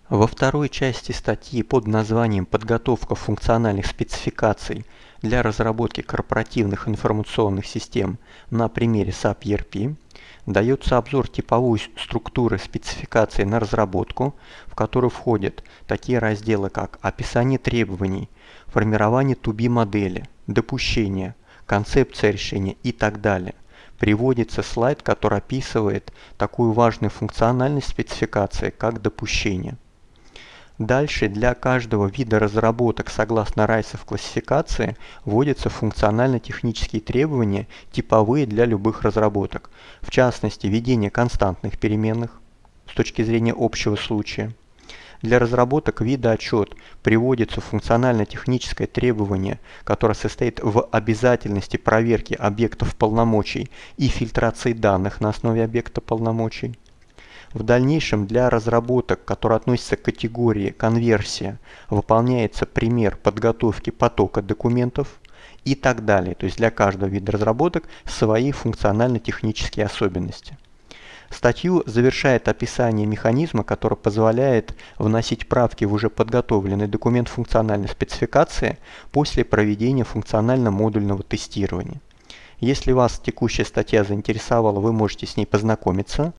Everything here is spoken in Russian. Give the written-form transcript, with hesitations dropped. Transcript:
Во второй части статьи под названием «Подготовка функциональных спецификаций для разработки корпоративных информационных систем на примере SAP ERP» дается обзор типовой структуры спецификации на разработку, в которую входят такие разделы, как описание требований, формирование to-be модели, допущения, концепция решения и так далее. Приводится слайд, который описывает такую важную функциональность спецификации, как допущение. Дальше для каждого вида разработок согласно Райсов классификации вводятся функционально-технические требования, типовые для любых разработок, в частности введение константных переменных с точки зрения общего случая. Для разработок вида отчет приводится функционально-техническое требование, которое состоит в обязательности проверки объектов полномочий и фильтрации данных на основе объекта полномочий. В дальнейшем для разработок, которые относятся к категории конверсия, выполняется пример подготовки потока документов и так далее. То есть для каждого вида разработок свои функционально-технические особенности. Статью завершает описание механизма, который позволяет вносить правки в уже подготовленный документ функциональной спецификации после проведения функционально-модульного тестирования. Если вас текущая статья заинтересовала, вы можете с ней познакомиться.